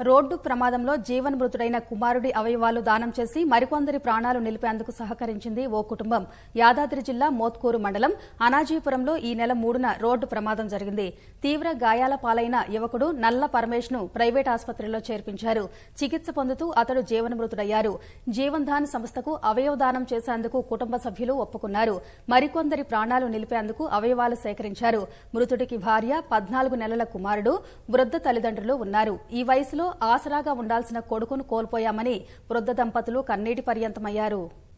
Road ప్రమాదంలో జీవన్మృతుడైన కుమారుడి అవయవాలు దానం చేసి మరికొందరి ప్రాణాలు నిలిపేందుకు సహకరించింది ఓ కుటుంబం. యాదాద్రి జిల్లా మోత్కూరు మండలం అనాజీపురంలో ఈ నెల 3న రోడ్డు ప్రమాదం జరిగింది. తీవ్ర గాయాల పాలైన యువకుడు నల్ల పరమేష్ ను ప్రైవేట్ ఆసుపత్రిలో చేర్పించారు. చికిత్స పొందుతూ అతడు జీవన్మృతుడయ్యారు. జీవన్ దాన్ సంస్థకు అవయవ దానం చేసేందుకు కుటుంబ సభ్యులు ఒప్పుకున్నారు. మరికొందరి ప్రాణాలు నిలిపేందుకు అవయవాలు సేకరించారు. మృతుడికి భార్య, 14 నెలల కుమారుడు, వృద్ధ తల్లిదండ్రులు ఉన్నారు. ఈ వయసులో ఆసరాగా ఉండాల్సిన కొడుకును కోల్పోయామని వృద్ధ దంపతులు కన్నీటి పర్యంతమయ్యారు.